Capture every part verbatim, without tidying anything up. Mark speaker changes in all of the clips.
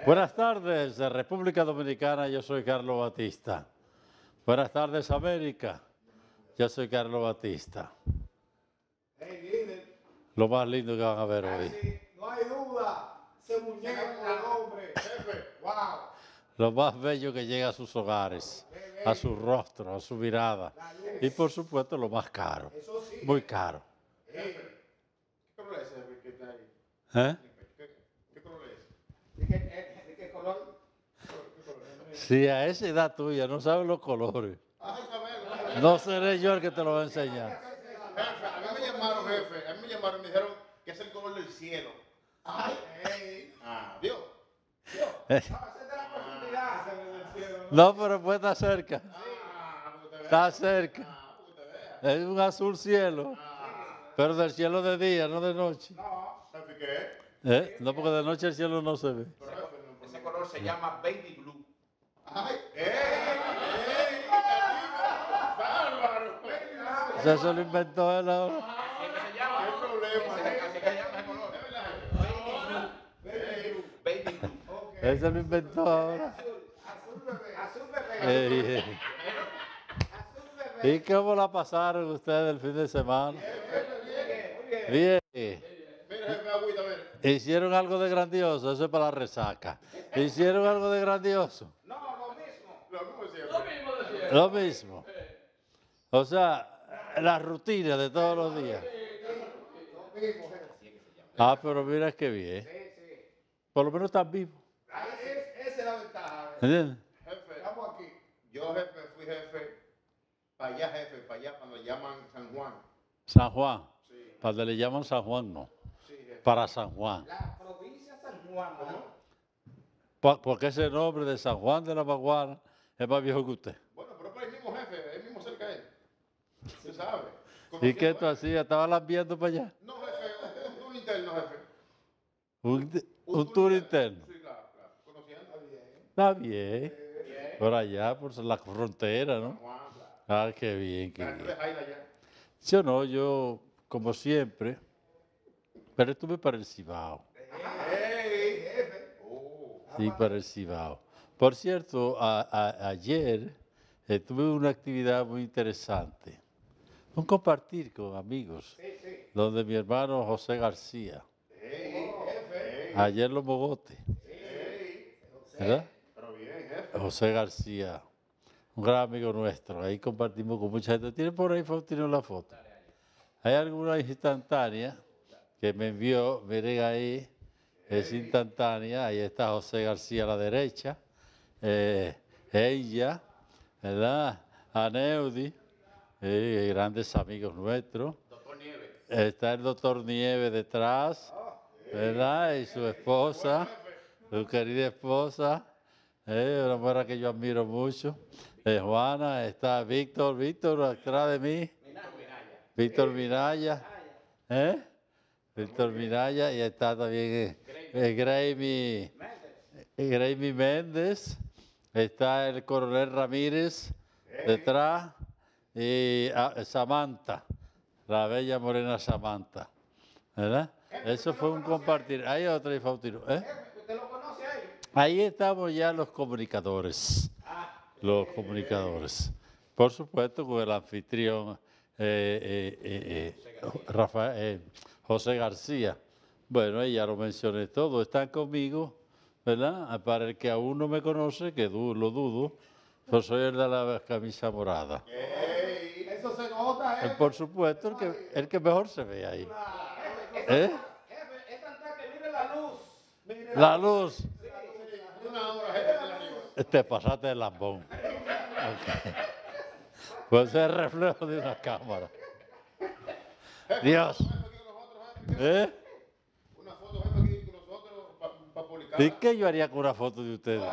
Speaker 1: Buenas tardes, de República Dominicana, yo soy Carlos Batista. Buenas tardes, América, yo soy Carlos Batista.
Speaker 2: Hey, líder.
Speaker 1: Lo más lindo que van a ver hoy.
Speaker 2: Así, no hay duda, ese muñeco, el hombre, jefe, wow.
Speaker 1: Lo más bello que llega a sus hogares, a su rostro, a su mirada. Y por supuesto lo más caro,
Speaker 2: Eso sí.
Speaker 1: muy caro.
Speaker 2: Jefe, ¿qué color es ese que está ahí?
Speaker 1: ¿Eh?
Speaker 2: ¿Qué, qué color es? ¿De qué, eh, de qué color? ¿Qué color es?
Speaker 1: Si a esa edad tuya no sabes los colores,
Speaker 2: Ay, Isabel,
Speaker 1: no seré yo el que te lo va a enseñar.
Speaker 2: jefe, a mí me llamaron, jefe, a mí me llamaron y me dijeron que es el color del cielo. Ay, ey. Ah, ¿vio? ¿Vio? No, ese es de la profundidad. Ese es del cielo.
Speaker 1: No, pero pues está cerca,
Speaker 2: Ah, para que usted
Speaker 1: está
Speaker 2: vea.
Speaker 1: cerca.
Speaker 2: Ah, para que usted vea.
Speaker 1: Es un azul cielo,
Speaker 2: Ah,
Speaker 1: pero del cielo de día, no de noche.
Speaker 2: no, ¿sabe qué?
Speaker 1: ¿Eh? No, porque de noche el cielo no se ve.
Speaker 2: Pero jefe, no, ese color se llama baby blue. Ay, ey, ey, bárbaro.
Speaker 1: O sea, eso lo inventó él ahora.
Speaker 2: Así es que se llama. ¿Qué problema? Así que se llama ese color. Baby blue. Baby blue.
Speaker 1: Ese lo inventó ahora.
Speaker 2: Azul bebé. Azul bebé.
Speaker 1: Ey, ey.
Speaker 2: Azul bebé.
Speaker 1: ¿Y cómo la pasaron ustedes el fin de semana?
Speaker 2: Muy bien.
Speaker 1: Bien.
Speaker 2: Mira, jefe, agüita, mira.
Speaker 1: ¿Hicieron algo de grandioso? Eso es para la resaca. ¿Hicieron algo de grandioso?
Speaker 2: No, lo mismo. Lo mismo siempre. Lo mismo de siempre.
Speaker 1: Lo mismo. O sea, la rutina de todos los días.
Speaker 2: Lo mismo, jefe.
Speaker 1: Ah, pero mira qué bien.
Speaker 2: Sí, sí.
Speaker 1: Por lo menos están vivos.
Speaker 2: Ahí es, esa es la ventaja. jefe.
Speaker 1: ¿Entiendes?
Speaker 2: Jefe, estamos aquí. Yo, jefe, fui jefe para allá, jefe, para allá, cuando llaman San Juan.
Speaker 1: San Juan.
Speaker 2: Sí,
Speaker 1: Para donde le llaman San Juan, no.
Speaker 2: sí, jefe.
Speaker 1: Para San Juan.
Speaker 2: La provincia San Juan, ¿no?
Speaker 1: Pa- Porque ese nombre de San Juan de la Maguana es más viejo que usted.
Speaker 2: Bueno, pero para el mismo jefe, el mismo cerca de él. Usted sabe.
Speaker 1: ¿Y qué tú
Speaker 2: Conociendo a él.
Speaker 1: hacías? ¿Estabas lambiendo para allá?
Speaker 2: No, jefe, un, un, un interno, jefe.
Speaker 1: Un, un tour interno.
Speaker 2: Sí, claro, claro. Conociendo. Bien.
Speaker 1: Está bien.
Speaker 2: Bien.
Speaker 1: Por allá, por la frontera,
Speaker 2: San
Speaker 1: ¿no?
Speaker 2: Juan, claro.
Speaker 1: Ah, qué bien, qué
Speaker 2: Claro, tú
Speaker 1: bien.
Speaker 2: de Jaina allá.
Speaker 1: Yo no, yo, como siempre, pero estuve para el Cibao.
Speaker 2: ¡Ey, jefe! Oh.
Speaker 1: Sí, para el Cibao. Por cierto, a- a- ayer eh, tuve una actividad muy interesante. Un compartir con amigos,
Speaker 2: Sí, sí.
Speaker 1: donde mi hermano José García,
Speaker 2: ¡Ey, jefe!
Speaker 1: ayer los Mogotes,
Speaker 2: ¡Ey!
Speaker 1: ¿verdad?
Speaker 2: Pero bien, jefe.
Speaker 1: José García, un gran amigo nuestro. Ahí compartimos con mucha gente. ¿Tiene por ahí, Faustino, la foto? Hay alguna instantánea que me envió, miren ahí, es instantánea. Ahí está José García a la derecha. Eh, ella, ¿verdad? Aneudi, eh, grandes amigos nuestros.
Speaker 2: Doctor Nieves.
Speaker 1: Está el doctor Nieves detrás, ¿verdad? Y su esposa, su querida esposa, eh, una mujer que yo admiro mucho. Eh, Juana, está Víctor, Víctor atrás de mí, Víctor Minaya, ¿eh? Víctor Minaya, y está también eh, eh, Graeme, eh, Graeme Méndez, está el coronel Ramírez detrás, y ah, Samantha, la bella morena Samantha, ¿verdad? Eso fue un compartir. Hay otra y Faustino, ¿eh?
Speaker 2: ¿Usted lo conoce ahí?
Speaker 1: Ahí estamos ya los comunicadores, los comunicadores. Por supuesto con el anfitrión eh, eh, eh, eh, Rafael, eh, José García. Bueno, ya lo mencioné todo, están conmigo, ¿verdad? Para el que aún no me conoce, que du- lo dudo, pues soy el de la camisa morada.
Speaker 2: ¡Ey! Eso se nota,
Speaker 1: Eh,
Speaker 2: jefe.
Speaker 1: Por supuesto, el que, el que mejor se ve ahí.
Speaker 2: Jefe,
Speaker 1: ¿Eh?
Speaker 2: jefe, es tanta que mire la luz. Mire
Speaker 1: La luz,
Speaker 2: Sí, una hora, jefe, de arriba.
Speaker 1: te pasaste el lambón. Ok. Pues es el reflejo de una cámara. Dios. ¿Eh?
Speaker 2: Una foto, jefe, aquí con nosotros para publicar.
Speaker 1: ¿Y qué yo haría con una foto de ustedes?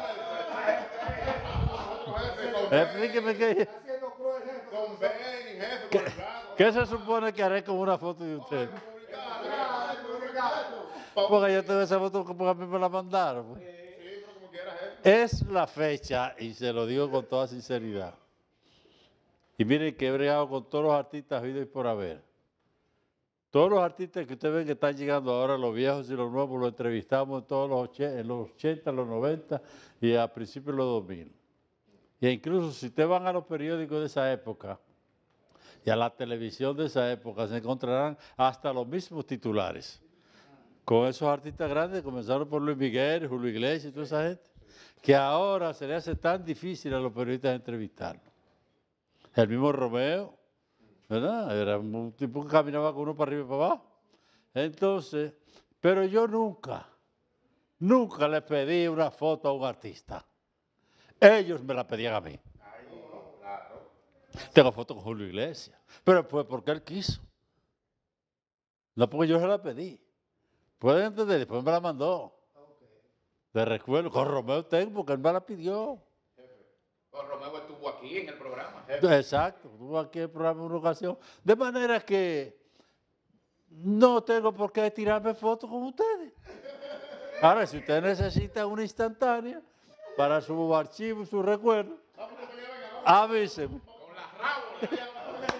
Speaker 1: Explíqueme qué,
Speaker 2: Haciendo cruel, jefe. Con Benny, jefe,
Speaker 1: qué,
Speaker 2: publicado.
Speaker 1: qué se supone que haré con una foto de ustedes.
Speaker 2: Publicado, publicado.
Speaker 1: Porque yo tengo esa foto porque a mí me la mandaron. pues.
Speaker 2: Sí, pero como quiera, jefe.
Speaker 1: Es la fecha, y se lo digo con toda sinceridad. Y miren que he bregado con todos los artistas habidos y por haber. Todos los artistas que ustedes ven que están llegando ahora, los viejos y los nuevos, los entrevistamos en todos los ochenta, en los ochenta, los noventa y a principios de los dos mil. Y incluso si ustedes van a los periódicos de esa época y a la televisión de esa época, se encontrarán hasta los mismos titulares. Con esos artistas grandes, comenzaron por Luis Miguel, Julio Iglesias y toda esa gente, que ahora se le hace tan difícil a los periodistas entrevistarlos. El mismo Romeo, ¿verdad? Era un tipo que caminaba con uno para arriba y para abajo. Entonces, pero yo nunca, nunca le pedí una foto a un artista. Ellos me la pedían a mí. Tengo fotos con Julio Iglesias, pero fue porque él quiso. No porque yo se la pedí. Pueden entender, después me la mandó. De recuerdo, con Romeo tengo porque él me la pidió.
Speaker 2: Con Romeo estuvo aquí en el programa.
Speaker 1: Exacto, estuvo aquí en el programa en una ocasión. De manera que no tengo por qué tirarme fotos con ustedes. Ahora, si ustedes necesitan una instantánea para su archivo y su recuerdo, avísenme.
Speaker 2: Con las rabos.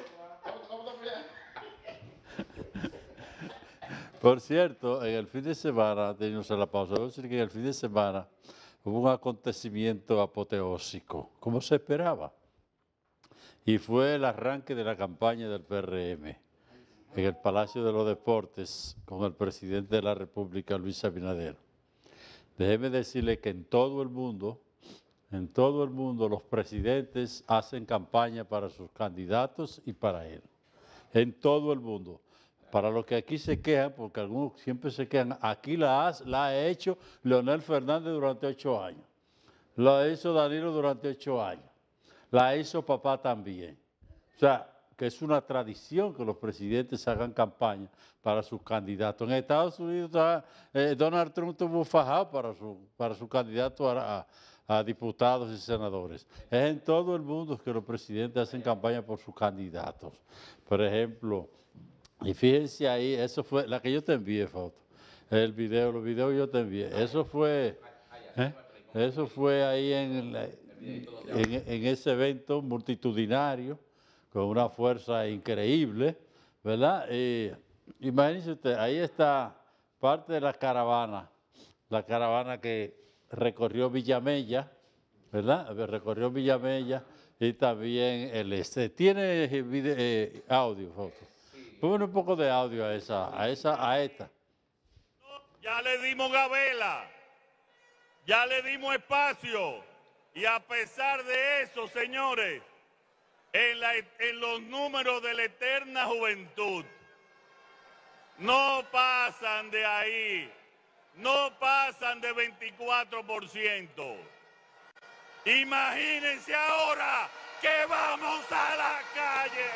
Speaker 1: Por cierto, en el fin de semana, teníamos la pausa, debo decir que en el fin de semana hubo un acontecimiento apoteósico, como se esperaba, y fue el arranque de la campaña del P R M en el Palacio de los Deportes con el presidente de la República, Luis Abinader. Déjeme decirle que en todo el mundo, en todo el mundo los presidentes hacen campaña para sus candidatos y para él, en todo el mundo. Para los que aquí se quejan, porque algunos siempre se quejan, aquí la ha, la ha hecho Leonel Fernández durante ocho años, la hizo Danilo durante ocho años, la hizo papá también. O sea, que es una tradición que los presidentes hagan campaña para sus candidatos. En Estados Unidos, eh, Donald Trump tuvo fajado para su, para su candidato a, a, a diputados y senadores. Es en todo el mundo que los presidentes hacen campaña por sus candidatos. Por ejemplo, y fíjense ahí, eso fue, la que yo te envié, foto, el video, los videos yo te envié, eso fue, ¿eh? Eso fue ahí en, la, en, en ese evento multitudinario, con una fuerza increíble, ¿verdad? Y, imagínense usted, ahí está parte de la caravana, la caravana que recorrió Villamella, ¿verdad? Recorrió Villamella y también el este. ¿Tiene video, eh, audio, foto? Ponle un poco de audio a esa, a esa, a esta.
Speaker 3: Ya le dimos gabela, ya le dimos espacio y a pesar de eso, señores, en, la, en los números de la eterna juventud, no pasan de ahí, no pasan de veinticuatro por ciento. Imagínense ahora que vamos a la calle.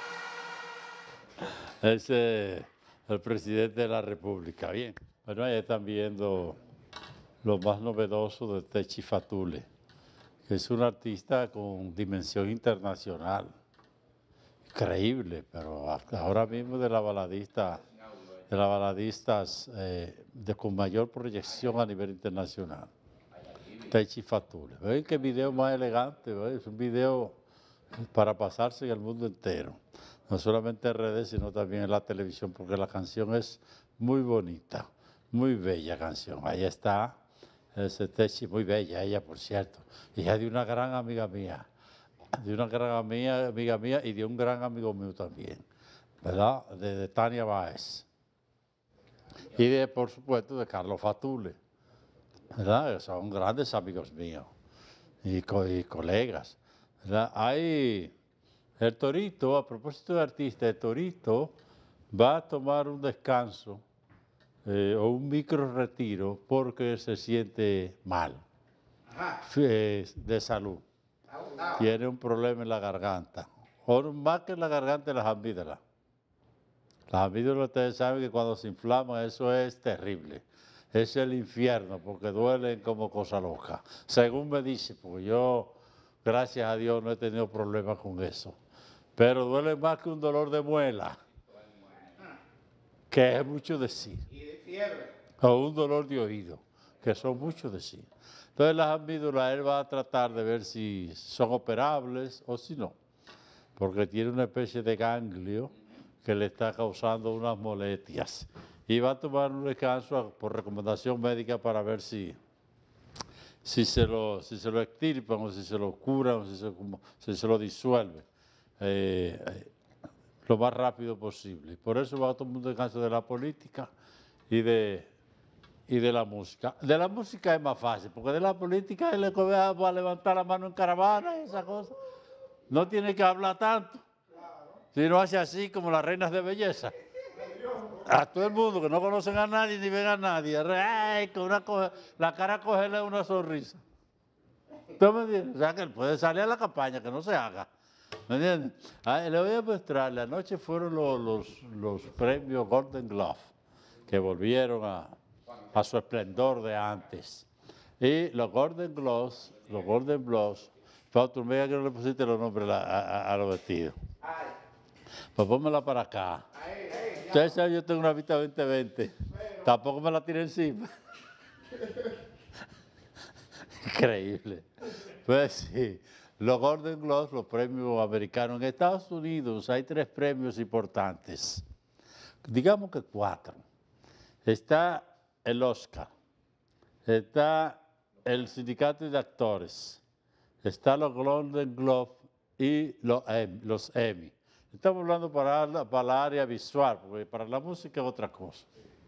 Speaker 1: Ese es el presidente de la República. Bien, bueno, ahí están viendo lo más novedoso de Techi Fatule, que es un artista con dimensión internacional. Increíble, pero ahora mismo de la baladista, de las baladistas eh, de, con mayor proyección a nivel internacional. Techi Fatule. ¿Ven qué video más elegante? ¿Ven? Es un video para pasarse en el mundo entero. No solamente en redes, sino también en la televisión, porque la canción es muy bonita, muy bella canción. Ahí está, ese Techi, muy bella ella, por cierto. Hija de una gran amiga mía, de una gran amiga, amiga mía y de un gran amigo mío también, ¿verdad? De, de Tania Báez. Y de, por supuesto, de Carlos Fatule, ¿verdad? Son grandes amigos míos y, co y colegas, ¿verdad? Hay... El Torito, a propósito de artista, el Torito va a tomar un descanso eh, o un micro retiro porque se siente mal eh, de salud. Tiene un problema en la garganta, o más que en la garganta, en las amígdalas. Las amígdalas, ustedes saben que cuando se inflaman, eso es terrible. Es el infierno porque duelen como cosa loca. Según me dice, porque yo, gracias a Dios, no he tenido problemas con eso. Pero duele más que un dolor de muela, que es mucho decir.
Speaker 2: Y de fiebre.
Speaker 1: O un dolor de oído, que son mucho decir. Entonces las amígdalas él va a tratar de ver si son operables o si no. Porque tiene una especie de ganglio que le está causando unas molestias. Y va a tomar un descanso por recomendación médica para ver si, si, se, lo, si se lo extirpan o si se lo curan o si se, como, si se lo disuelve eh, eh, lo más rápido posible. Por eso va a tomar un descanso de la política y de, y de la música. De la música es más fácil, porque de la política él le va a levantar la mano en caravana y esa cosa. No tiene que hablar tanto. Si no hace así como las reinas de belleza. A todo el mundo que no conocen a nadie ni ven a nadie. Ay, con una coge, la cara cogerle una sonrisa. ¿Tú me entiendes? O sea que él puede salir a la campaña, que no se haga. ¿Me entiendes? Ay, le voy a mostrar, la noche fueron los, los, los premios Golden Globe, que volvieron a, a su esplendor de antes. Y los Golden Globes, los Golden Globes, Fausto, mira que no le pusiste los nombres a, a, a los vestidos. Pues pónmela para acá. Ustedes saben, yo tengo una vista veinte veinte. Tampoco me la tiré encima. Increíble. Pues sí, los Golden Globes, los premios americanos. En Estados Unidos hay tres premios importantes. Digamos que cuatro. Está el Oscar, está el Sindicato de Actores, está los Golden Globes y los, los Emmy. Estamos hablando para la, para la área visual, porque para la música es otra cosa.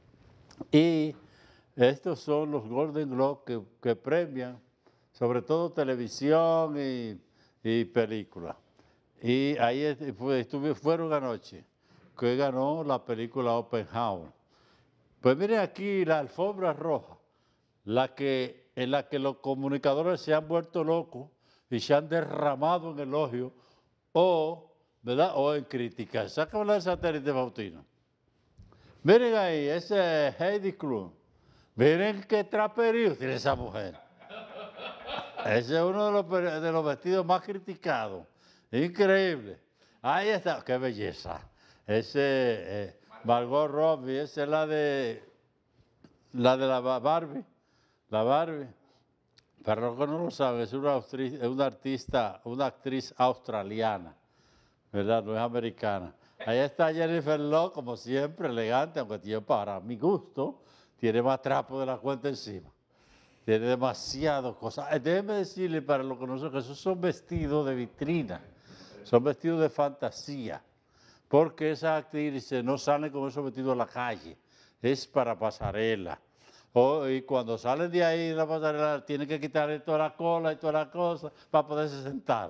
Speaker 1: Y estos son los Golden Globes que, que premian sobre todo televisión y, y películas. Y ahí fue, estuve, fueron anoche, que ganó la película Oppenheimer. Pues miren aquí la alfombra roja, la que, en la que los comunicadores se han vuelto locos y se han derramado en elogio o, ¿verdad? O en críticas. Sácame el satélite, Faustino. Miren ahí, ese Heidi Klum. Miren qué traperío tiene esa mujer. Ese es uno de los, de los vestidos más criticados. Increíble. Ahí está, qué belleza. Ese eh, Margot Robbie, esa es la de la de la Barbie. La Barbie. Para los que no lo saben, es una, actriz, una artista, una actriz australiana, ¿verdad? No es americana. Ahí está Jennifer Love, como siempre, elegante, aunque tiene, para mi gusto, tiene más trapo de la cuenta encima. Tiene demasiadas cosas. Déjenme decirle para los que no saben que esos son vestidos de vitrina, son vestidos de fantasía, porque esas actrices no salen con esos vestidos a la calle, es para pasarela. Oh, y cuando salen de ahí de la pasarela, tienen que quitarle toda la cola y todas las cosas para poderse sentar.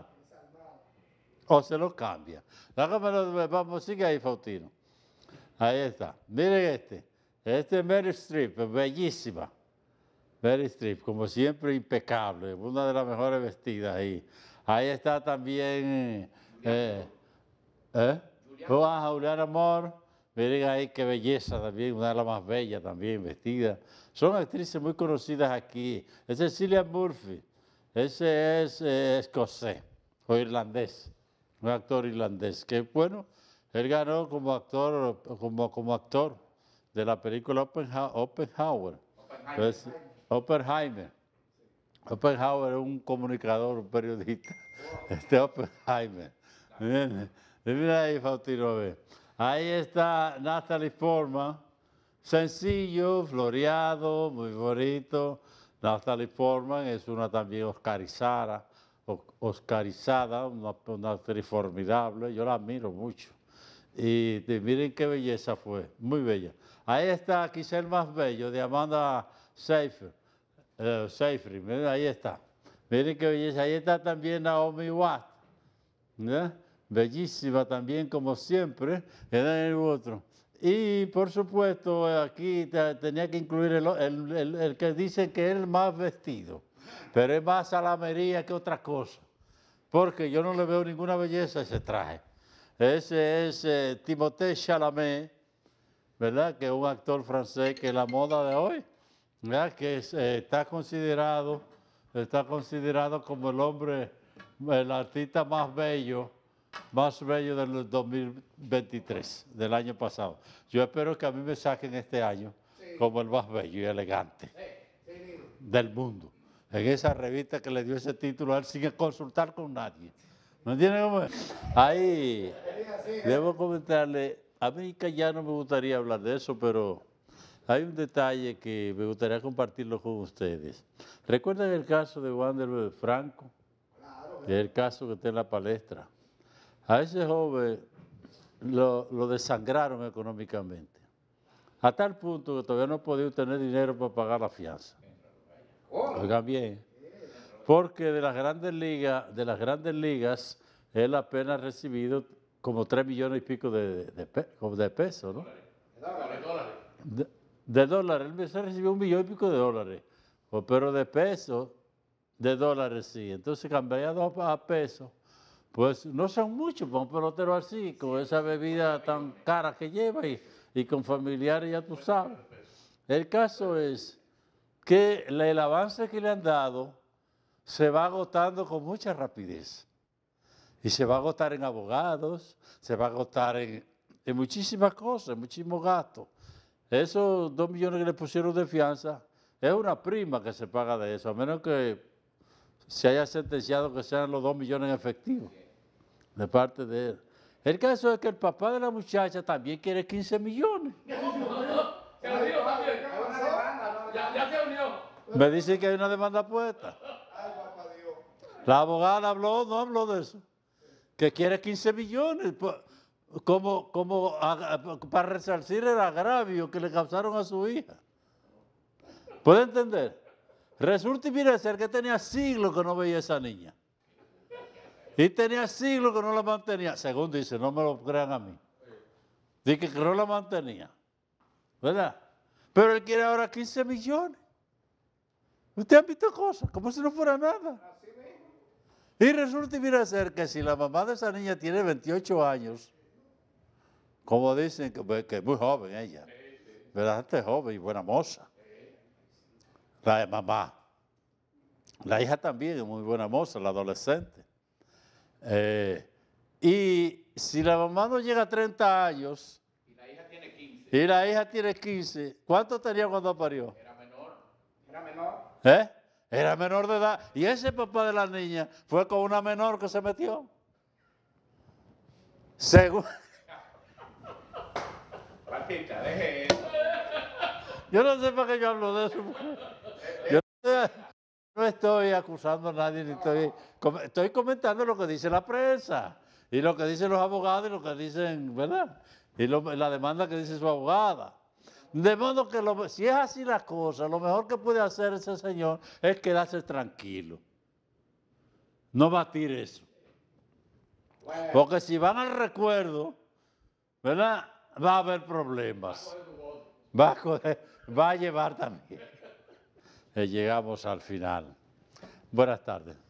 Speaker 1: O se lo cambia. Déjame, vamos, sigue ahí, Faustino. Ahí está. Miren este. Este es Meryl Streep, bellísima. Meryl Streep, como siempre, impecable. Una de las mejores vestidas ahí. Ahí está también... Eh, ¿eh? Oh, ah, Juliana Moore. Miren ahí qué belleza también, una de las más bellas también, vestida. Son actrices muy conocidas aquí. Ese es Cillian Murphy. Ese es eh, escocés o irlandés. Un actor irlandés, que bueno, él ganó como actor, como, como actor de la película Oppenheimer. Oppenheimer. Pues, Oppenheimer. Oppenheimer es un comunicador, un periodista. Este Oppenheimer. Miren, mira ahí, Faustino, a ver. Ahí está Natalie Portman. Sencillo, floreado, muy bonito. Natalie Portman es una también oscarizada. Oscarizada, una, una actriz formidable, yo la admiro mucho. Y, y miren qué belleza fue, muy bella. Ahí está quizá el más bello, de Amanda Seyfried, eh, Seyfried, miren, ahí está. Miren qué belleza, ahí está también Naomi Watts, ¿eh? Bellísima también como siempre, era el otro. Y por supuesto aquí te, tenía que incluir el, el, el, el que dice que es el más vestido. Pero es más salamería que otra cosa, porque yo no le veo ninguna belleza a ese traje. Ese es eh, Timothée Chalamet, ¿verdad? Que es un actor francés que es la moda de hoy, ¿verdad? Que es, eh, está considerado, está considerado como el hombre, el artista más bello, más bello del dos mil veintitrés, del año pasado. Yo espero que a mí me saquen este año sí, como el más bello y elegante sí, sí, del mundo. En esa revista que le dio ese título a él sin consultar con nadie. ¿No entienden cómo es? Ahí, debo comentarle a mí que ya no me gustaría hablar de eso, pero hay un detalle que me gustaría compartirlo con ustedes. ¿Recuerdan el caso de Wander Franco? El caso que está en la palestra. A ese joven lo, lo desangraron económicamente, a tal punto que todavía no ha podido tener dinero para pagar la fianza. Oigan bien, porque de las grandes ligas, de las grandes ligas, él apenas ha recibido como tres millones y pico de, de, de, de pesos, ¿no? De, de dólares, él se recibió un millón y pico de dólares, pero de pesos, de dólares sí. Entonces cambiado a pesos, pues no son muchos para un pelotero así, con esa bebida tan cara que lleva y, y con familiares, ya tú sabes. El caso es que el avance que le han dado se va agotando con mucha rapidez. Y se va a agotar en abogados, se va a agotar en, en muchísimas cosas, en muchísimos gastos. Esos dos millones que le pusieron de fianza, es una prima que se paga de eso, a menos que se haya sentenciado que sean los dos millones en efectivo, de parte de él. El caso es que el papá de la muchacha también quiere quince millones.
Speaker 4: Se lo digo también. Ya, ya se unió.
Speaker 1: Me dicen que hay una demanda puesta. La abogada habló, no habló de eso. Que quiere quince millones como, como para resarcir el agravio que le causaron a su hija. ¿Puede entender? Resulta y mira ser que tenía siglos que no veía a esa niña. Y tenía siglos que no la mantenía. Según dice, no me lo crean a mí. Dice que no la mantenía. ¿Verdad? Pero él quiere ahora quince millones. Usted ha visto cosas, como si no fuera nada. Y resulta y mira ser que si la mamá de esa niña tiene veintiocho años, como dicen, que, que es muy joven ella, bastante joven y buena moza, la de mamá. La hija también es muy buena moza, la adolescente. Eh, y si la mamá no llega a treinta años,
Speaker 4: Y la hija tiene quince.
Speaker 1: y la hija tiene quince, ¿cuánto tenía cuando parió?
Speaker 4: Era menor. Era menor.
Speaker 1: ¿Eh? Era menor de edad. Y ese papá de la niña fue con una menor que se metió. Según...
Speaker 4: Patita, deje eso.
Speaker 1: Yo no sé para qué yo hablo de eso. Yo no estoy, no estoy acusando a nadie, ni estoy, estoy comentando lo que dice la prensa, y lo que dicen los abogados, y lo que dicen, ¿verdad? Y lo, la demanda que dice su abogada. De modo que lo, si es así la cosa, lo mejor que puede hacer ese señor es quedarse tranquilo. No batir eso.
Speaker 4: Bueno.
Speaker 1: Porque si van al recuerdo, ¿verdad? Va a haber problemas. Va a, coger, va a llevar también. Eh, llegamos al final. Buenas tardes.